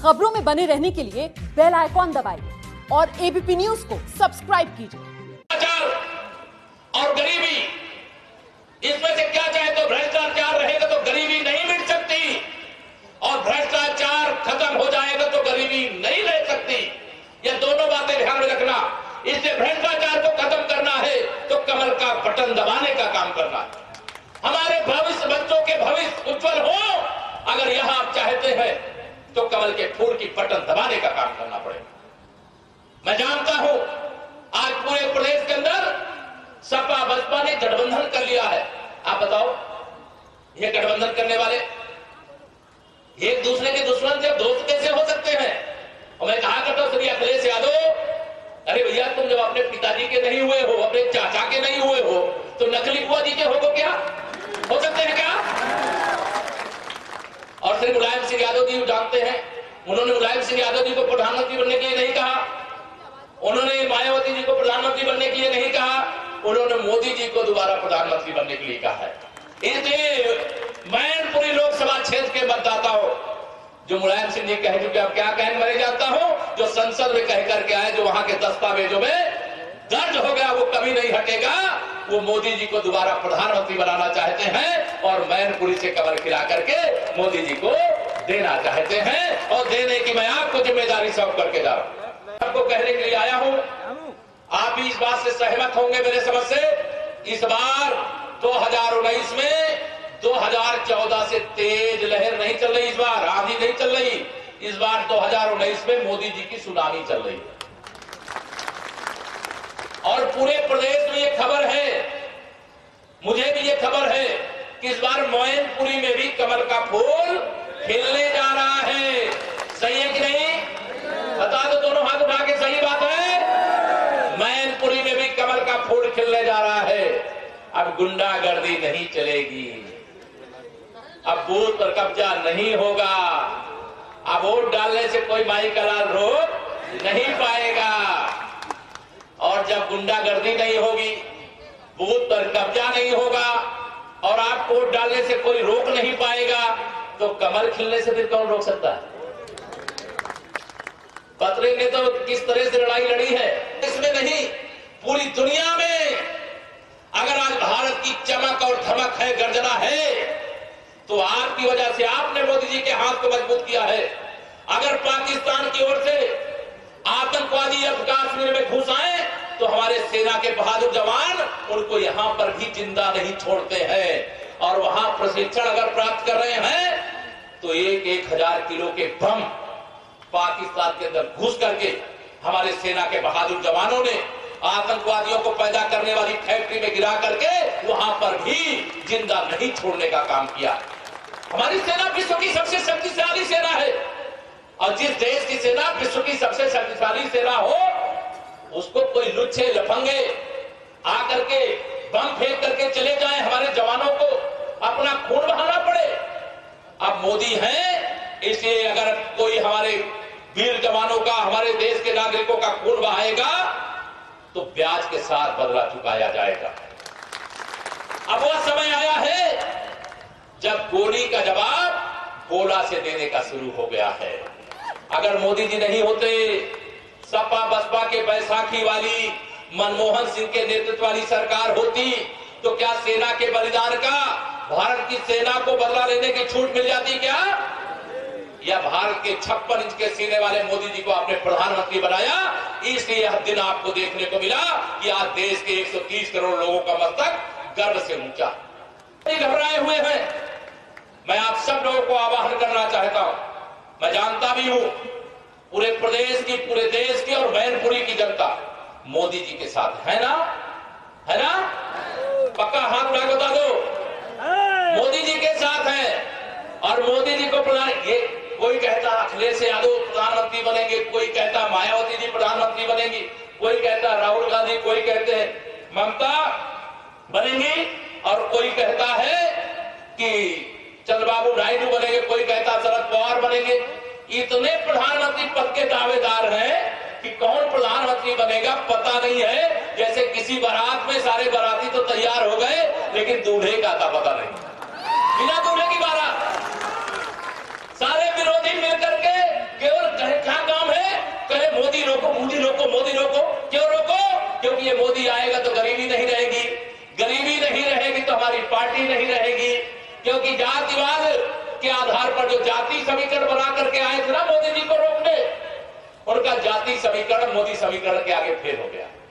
खबरों में बने रहने के लिए बेल आइकॉन दबाइए और एबीपी न्यूज को सब्सक्राइब कीजिए। और गरीबी, इसमें से क्या चाहे तो भ्रष्टाचार रहेगा तो गरीबी नहीं मिट सकती, और भ्रष्टाचार खत्म हो जाएगा तो गरीबी नहीं रह सकती। ये दोनों बातें ध्यान में रखना। इसलिए भ्रष्टाचार को खत्म करना है तो कमल का बटन दबाने का काम करना है। हमारे भविष्य, बच्चों के भविष्य उज्जवल हो, अगर यह आप चाहते हैं तो कमल के फूल की बटन दबाने का काम करना पड़ेगा। मैं जानता हूं आज पूरे प्रदेश के अंदर सपा बसपा ने गठबंधन कर लिया है। आप बताओ, ये गठबंधन करने वाले एक दूसरे के दुश्मन से दोस्त कैसे हो सकते हैं? और मैं कहा करता हूं श्री अखिलेश यादव, अरे भैया तुम जब अपने पिताजी के नहीं हुए हो, अपने चाचा के नहीं हुए हो, तो नकली बुआ जी के हो क्या? हो सकते हैं क्या? और श्री मुलायम सिंह यादव जी जानते हैं, उन्होंने मुलायम सिंह यादव जी को प्रधानमंत्री बनने के लिए नहीं कहा, उन्होंने मायावती जी को प्रधानमंत्री बनने के लिए नहीं कहा, उन्होंने मोदी जी को दोबारा प्रधानमंत्री बनने के लिए कहा है। इसलिए मैनपुरी लोकसभा क्षेत्र के मतदाताओं, जो मुलायम सिंह जी कह चुके, अब क्या कहने मरे जाता हूं, जो संसद में कह करके आए, जो वहां के दस्तावेजों में दर्ज हो गया वो कभी नहीं हटेगा। वो मोदी जी को दोबारा प्रधानमंत्री बनाना चाहते हैं और मैनपुरी से कमर खिला करके मोदी जी को देना चाहते हैं, और देने की मैं आपको जिम्मेदारी सौंप करके जा रहा हूं। आपको कहने के लिए आया हूं, आप भी इस बात से सहमत होंगे मेरे समझ से, इस बार 2019 में 2014 से तेज लहर नहीं चल रही, इस बार आंधी नहीं चल रही, इस बार 2019 में मोदी जी की सुनामी चल रही है। और पूरे प्रदेश में ये खबर है, मुझे भी ये खबर है कि इस बार मैनपुरी में भी कमल का फूल खिलने जा रहा है। सही है कि नहीं? बता दो, दोनों हाथ उठा के, सही बात है। मैनपुरी में भी कमल का फूल खिलने जा रहा है। अब गुंडागर्दी नहीं चलेगी, अब बूथ पर कब्जा नहीं होगा, अब वोट डालने से कोई माई का लाल रोक नहीं पाएगा। और जब गुंडागर्दी नहीं होगी, बूथ पर कब्जा नहीं होगा और आप वोट डालने से कोई रोक नहीं पाएगा, तो कमल खिलने से फिर कौन रोक सकता है? पत्रे ने तो किस तरह से लड़ाई लड़ी है, इसमें नहीं पूरी दुनिया में। अगर आज भारत की चमक और धमक है, गर्जना है, तो आपकी वजह से, आपने मोदी जी के हाथ को मजबूत किया है। अगर पाकिस्तान की ओर से आतंकवादी अब कश्मीर में घुस आए तो हमारे सेना के बहादुर जवान उनको यहां पर भी जिंदा नहीं छोड़ते हैं, और वहां प्रशिक्षण अगर प्राप्त कर रहे हैं तो 1,000 किलो के बम पाकिस्तान के अंदर घुस करके हमारे सेना के बहादुर जवानों ने आतंकवादियों को पैदा करने वाली फैक्ट्री में गिरा करके वहां पर भी जिंदा नहीं छोड़ने का काम किया। हमारी सेना विश्व की सबसे शक्तिशाली सेना है, और जिस देश की सेना विश्व की सबसे शक्तिशाली सेना हो, उसको कोई लुच्चे लफंगे आकर के बम फेंक करके चले जाएं, हमारे जवानों को अपना खून बहाना पड़े। अब मोदी हैं, इसलिए अगर कोई हमारे वीर जवानों का, हमारे देश के नागरिकों का खून बहाएगा तो ब्याज के साथ बदला चुकाया जाएगा। अब वह समय आया है जब गोली का जवाब गोला से देने का शुरू हो गया है। अगर मोदी जी नहीं होते, सपा बसपा के बैसाखी वाली मनमोहन सिंह के नेतृत्व वाली सरकार होती, तो क्या सेना के बलिदान का भारत की सेना को बदला लेने की छूट मिल जाती क्या? या भारत के 56 इंच के सीने वाले मोदी जी को आपने प्रधानमंत्री बनाया, इसलिए यह दिन आपको देखने को मिला कि आज देश के 130 करोड़ लोगों का मस्तक गर्व से ऊंचा। घबराए हुए हैं। मैं आप सब लोगों को आह्वान करना चाहता हूं, मैं जानता भी हूं पूरे प्रदेश की, पूरे देश की और मैनपुरी की जनता मोदी जी के साथ है ना? है ना? पक्का हाथ उठा बता दो, मोदी जी के साथ है। और मोदी जी को ये कोई कहता अखिलेश यादव प्रधानमंत्री बनेंगे, कोई कहता मायावती जी प्रधानमंत्री बनेंगी, कोई कहता राहुल गांधी, कोई कहते हैं ममता बनेंगी, और कोई कहता है कि चंद्रबाबू नायडू बनेंगे, कोई कहता शरद पवार बनेंगे। इतने प्रधानमंत्री पद के दावेदार हैं कि कौन प्रधानमंत्री बनेगा पता नहीं है। जैसे किसी बारात में सारे बाराती तो तैयार हो गए, लेकिन दूल्हे का था पता नहीं, बिना दूल्हे की बारात। सारे विरोधी मिलकर के केवल पार्टी नहीं रहेगी, क्योंकि जातिवाद के आधार पर जो जाति समीकरण बना करके आए थे ना मोदी जी को रोकने, उनका जाति समीकरण मोदी समीकरण के आगे फेल हो गया।